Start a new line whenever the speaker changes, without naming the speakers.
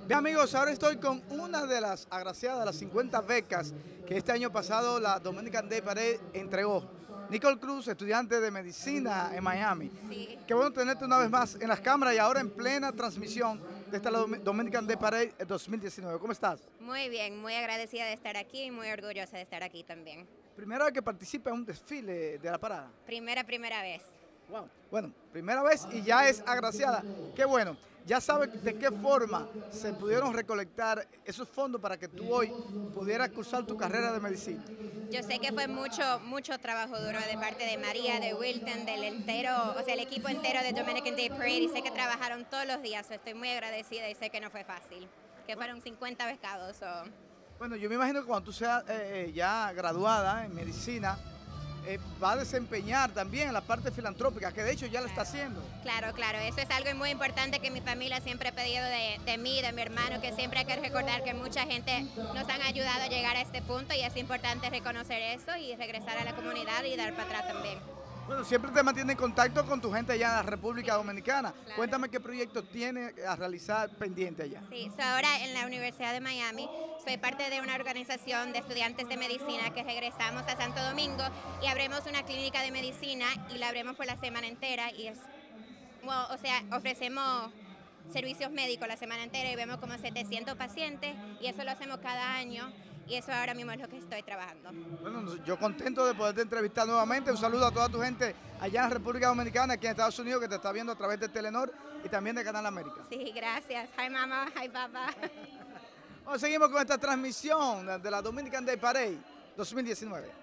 Bien amigos, ahora estoy con una de las agraciadas de las 50 becas que este año pasado la Dominican Day Parade entregó. Nicole Cruz, estudiante de medicina en Miami.
Sí,
Qué bueno tenerte una vez más en las cámaras y ahora en plena transmisión de esta Dominican Day Parade 2019. ¿Cómo estás?
muy bien, muy agradecida de estar aquí y muy orgullosa de estar aquí también.
Primera vez que participa en un desfile de la parada.
Primera vez.
Wow. Bueno, primera vez y ya es agraciada. Qué bueno. Ya sabes de qué forma se pudieron recolectar esos fondos para que tú hoy pudieras cursar tu carrera de medicina.
Yo sé que fue mucho trabajo duro de parte de María, de Wilton, del entero, o sea, el equipo entero de Dominican Day Parade y sé que trabajaron todos los días. Estoy muy agradecida y sé que no fue fácil, que fueron 50 becados.
Bueno, yo me imagino que cuando tú seas ya graduada en medicina, va a desempeñar también en la parte filantrópica, que de hecho ya lo está haciendo.
Claro, eso es algo muy importante que mi familia siempre ha pedido de mí, de mi hermano, que siempre hay que recordar que mucha gente nos han ayudado a llegar a este punto y es importante reconocer eso y regresar a la comunidad y dar para atrás también.
Bueno, siempre te mantienes en contacto con tu gente allá en la República Dominicana.
Claro.
Cuéntame qué proyecto tienes a realizar pendiente allá.
Sí, ahora en la Universidad de Miami soy parte de una organización de estudiantes de medicina que regresamos a Santo Domingo y abrimos una clínica de medicina y la abrimos por la semana entera y o sea, ofrecemos servicios médicos la semana entera y vemos como 700 pacientes y eso lo hacemos cada año y eso ahora mismo es lo que estoy trabajando.
Bueno, yo contento de poderte entrevistar nuevamente. Un saludo a toda tu gente allá en la República Dominicana, aquí en Estados Unidos, que te está viendo a través de Telenor y también de Canal América.
Sí, gracias. Hi mamá, hi papá.
Bueno, seguimos con esta transmisión de la Dominican Day Parade 2019.